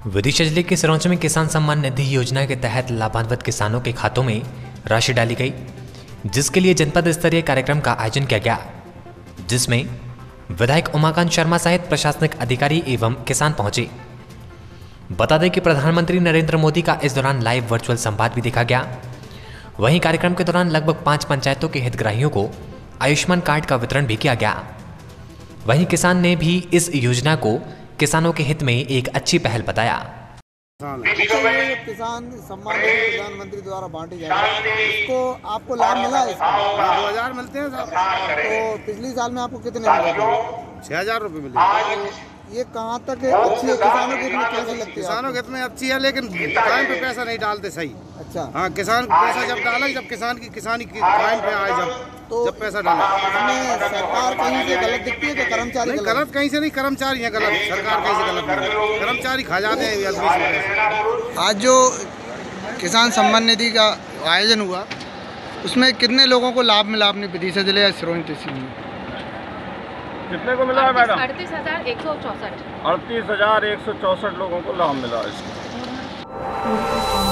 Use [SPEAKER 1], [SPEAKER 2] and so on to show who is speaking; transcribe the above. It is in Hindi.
[SPEAKER 1] विदिशा जिले के सिरोंचा में किसान सम्मान निधि योजना के तहत लाभान्वित किसानों के खातों में राशि डाली गई, जिसके लिए जनपद स्तरीय कार्यक्रम का आयोजन किया गया, जिसमें विधायक उमाकांत शर्मा सहित प्रशासनिक अधिकारी एवं किसान पहुंचे। बता दें कि प्रधानमंत्री नरेंद्र मोदी का इस दौरान लाइव वर्चुअल संवाद भी देखा गया। वहीं कार्यक्रम के दौरान लगभग 5 पंचायतों के हितग्राहियों को आयुष्मान कार्ड का वितरण भी किया गया। वहीं किसान ने भी इस योजना को किसानों के हित में एक अच्छी पहल बताया।
[SPEAKER 2] किसान सम्मान निधि प्रधानमंत्री द्वारा बांटी जा रही है, इसको आपको लाभ मिला है? इसका
[SPEAKER 3] 2000 मिलते हैं साहब।
[SPEAKER 2] तो पिछली साल में आपको कितने मिले?
[SPEAKER 3] 6000 रुपये मिले।
[SPEAKER 2] ये कहाँ तक अच्छी है? किसानों के हित कैसी लगती है?
[SPEAKER 3] किसानों के हित में अच्छी है, लेकिन टाइम पे पैसा नहीं डालते सही।
[SPEAKER 2] अच्छा,
[SPEAKER 3] हाँ, किसान पैसा जब डाला, जब किसानी की टाइम पे आए, जब पैसा डाला।
[SPEAKER 2] इसमें सरकार कहीं से गलत दिखती है कि कर्मचारी
[SPEAKER 3] नहीं, गलत कहीं से नहीं, कर्मचारी है गलत, सरकार कहीं से गलत नहीं, कर्मचारी खा जाते हैं।
[SPEAKER 2] आज जो किसान सम्मान निधि का आयोजन हुआ, उसमें कितने लोगों को लाभ मिला अपनी विदिशा जिले या सिरोंचा तहसील में?
[SPEAKER 4] कितने को मिला है मैडम?
[SPEAKER 5] 38,164
[SPEAKER 4] 38,164 लोगों को लाभ मिला है इसका।